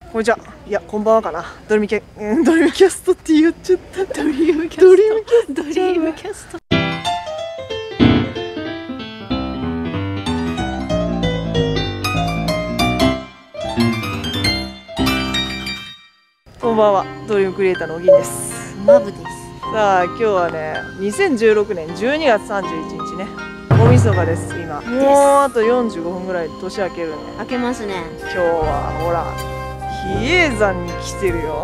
こんにちは。いや、こんばんはかな。ドリームキャストって言っちゃった。ドリームキャスト。こんばんは。ドリームクリエイターのおぎんです。 マブです。 さあ、今日はね、2016年12月31日ね。大晦日です。今。もうあと45分ぐらいで年明けるね。 明けますね。 今日はほら、比叡山に来てるよ。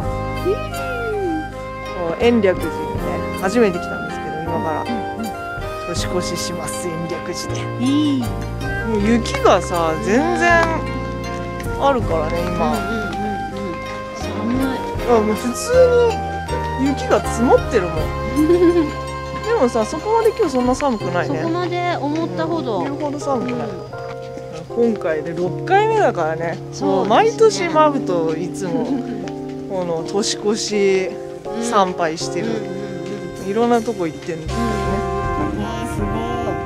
延暦寺にね、初めて来たんですけど、今から年越しします。延暦寺で。もう雪がさ、全然あるからね、今。 寒い。 もう普通に雪が積もってるもん。でもさ、そこまで今日そんな寒くないね。 そこまで思ったほど。 言うほど寒くない。今回で6回目だからね。 そう、 毎年マブといつもこの年越し参拝してる。いろんなとこ行ってるんですけどね。すごい。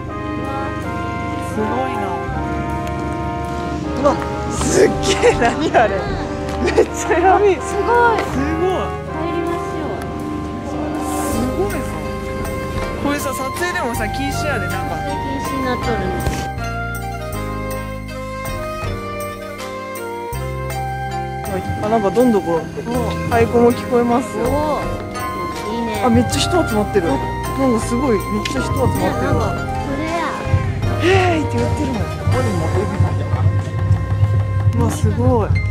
すごいな。うわ、すっげえ、何あれ。めっちゃやべえ。 すごい。 すごい。 入りますよ。 すごいさ。これさ、撮影でもさ、禁止やで、なんか。 禁止になっとるんです。 あ、なんかどんどこ太鼓も聞こえますよ。 いいね。 あ、めっちゃ人集まってる。なんかすごい、めっちゃ人集まってる。 なんかそれや。 へーいって言ってるもん。うわ、すごい。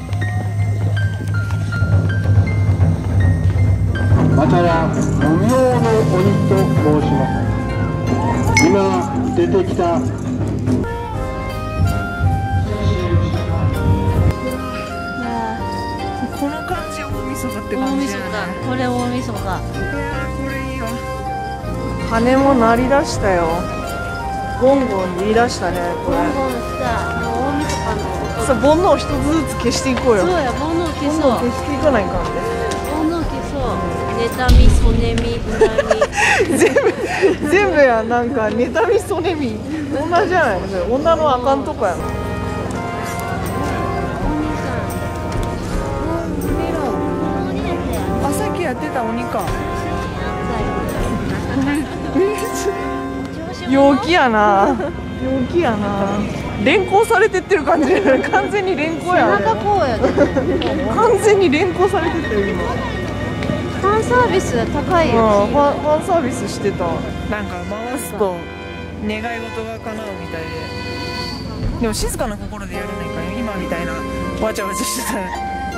または無名の鬼と申します。今出てきたこの感じ、大晦日って大感じ晦日だ。 だね。 これ大晦日。 これいいわ。鐘も鳴り出したよ。ゴンゴン言い出したね、これ。 ゴンゴンさ、大晦日の音。 さあ、煩悩一つずつ消していこうよ。 そうや、煩悩消そう。 消していかないかんね。 煩悩消そう。妬み、そねみ、恨み。 全部やん。なんか妬みそねみ同じじゃないの。それ女のあかんとこやの。あ、さっきやってた鬼か。陽気やな。陽気やな。連行されてってる感じ。完全に連行やね。 背中こうやで。 完全に連行されてってる今。 ファンサービス高いよ。 ファンサービスしてた。なんか回すと願い事が叶うみたいで。でも静かな心でやらないかよ。今みたいなわちゃわちゃしてたら。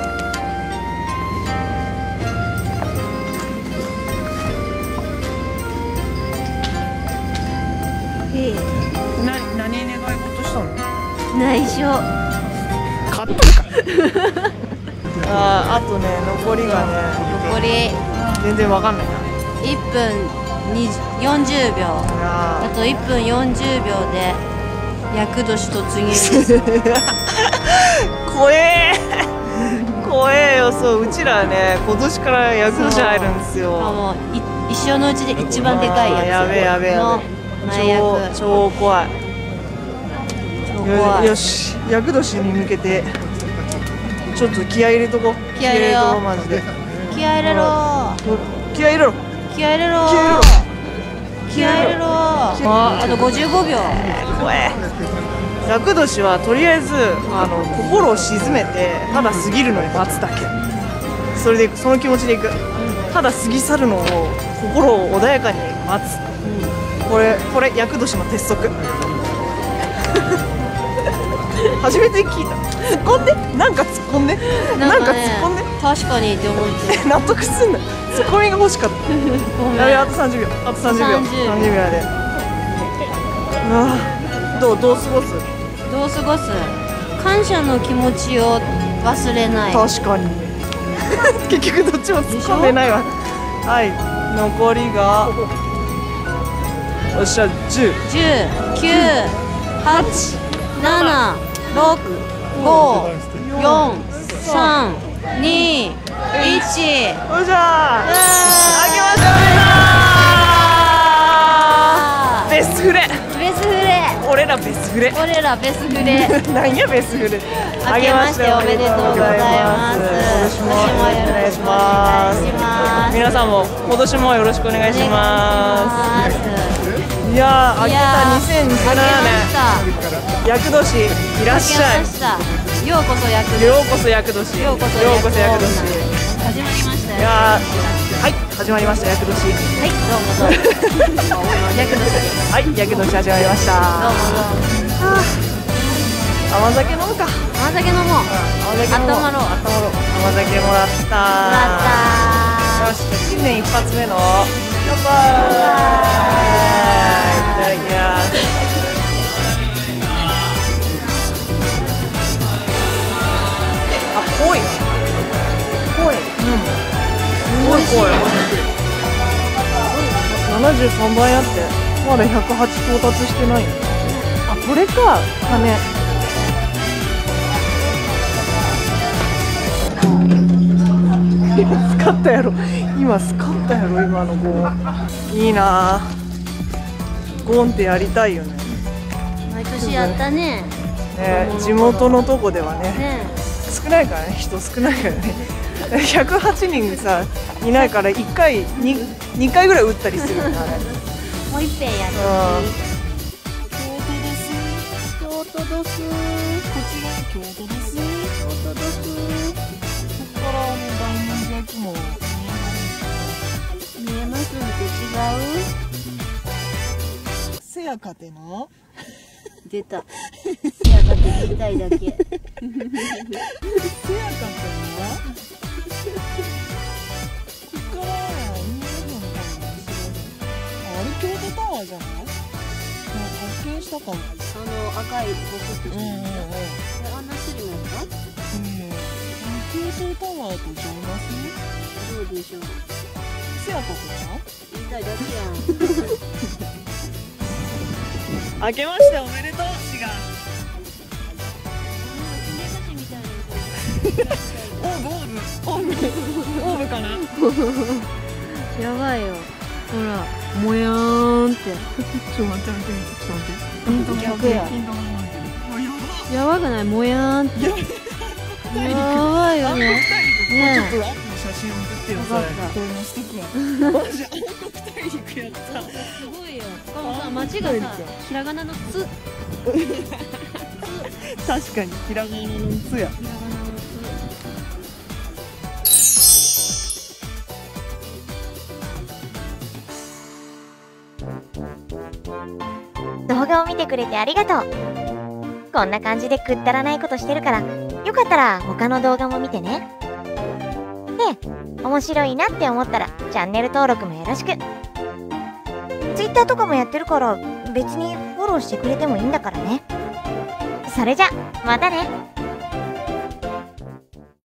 何願い事したの？ 内緒。 買ったのか。あとね、残りがね、 残り全然わかんないな。 1分40秒。あと1分40秒で厄年突入です。 怖えー。怖えよ。そう、うちらね、今年から厄年入るんですよ。 もう一生のうちで一番でかいやつ。 やべえやべえやべえ。 前役。 超怖い。 超怖い。 よし、厄年に向けてちょっと気合い入れとこう。 気合い入れよう。 マジで気合い入れろ。 気合い入れろ。 気合い入れろ。気合い入れろ。あと55秒。 怖え。厄年はとりあえず心を鎮めて、ただ過ぎるのを待つだけ。それでその気持ちでいく。ただ過ぎ去るのを心を穏やかに待つ。これ厄年の鉄則。初めて聞いた。突っ込んで、なんか突っ込んで、なんか突っ込んで。 確かにって思って。 納得すんな。ツッコミが欲しかった。やべ、あと30秒。あと30秒。30秒やで。どう過ごす？ どう過ごす？感謝の気持ちを忘れない。 確かに。結局どっちも突っ込んでないわ。はい、残りが。よっしゃ、10、 9、8、7、6、5、4、3、2、1。 よっしゃー。あげましょう。ベスフレ。 ベスフレ。 俺らベスフレ。 俺らベスフレ。 なんやベスフレ。 あけましておめでとうございます。 年もよろしくお願いします。皆さんも今年もよろしくお願いします。いやー、明けた2017年、厄年いらっしゃい。 ようこそ厄年。 ようこそ厄年。 ようこそようこそ厄年。 始まりましたよ。 いやー、はい、始まりました厄年。 はい、どうもどうも。厄年です。 はい、厄年始まりました。 どうもどうも。 甘酒飲むか。 甘酒飲もう。 甘酒飲もう。 温まろう。 甘酒もらった。よし、新年一発目の乾杯。いただきます。あ、濃い。濃い。うん。すごい濃い。73倍あってまだ108到達してない。あ、これか。羽。今スカったやろ。今スカったやろ。今のゴーンいいな。ゴーンってやりたいよね。 毎年やったね。 ね、地元のとこではね、 ね。 少ないからね、人少ないからね。108人さいないから1回 2回ぐらい打ったりするからね。 もう一遍やる。京都です。京都です。こちら京都です。京都です。ここから大文字焼きも見えますんで違う？ せやかてな。 出た。せやかて言いたいだけ。 せやかてな。ここから見えるのかもしれない。あれ京都タワーじゃない？発見したかも。 赤いボスって。あんな種類のやつ？ 京都タワーとちゃいます？ どうでしょう。 せやかてな。 言いたいだけやん。 明けましておめでとう。しが。オーブかな。 やばいよ。ほら、もやーんって。 ちょっと待って。 逆や。やばくない？もやーんって。やばいよね。ねちょっとアップの写真送ってよ。それ。これもストックや。マジ青の二人肉やった。 すごいよ。しかもさ、街がさ、ひらがなのつ。 確かにひらがなのつや。 ひらがなの動画を見てくれてありがとう。こんな感じでくったらないことしてるから、よかったら他の動画も見てね。で、面白いなって思ったらチャンネル登録もよろしく。Twitter とかもやってるから別にフォローしてくれてもいいんだからね。それじゃ、またね。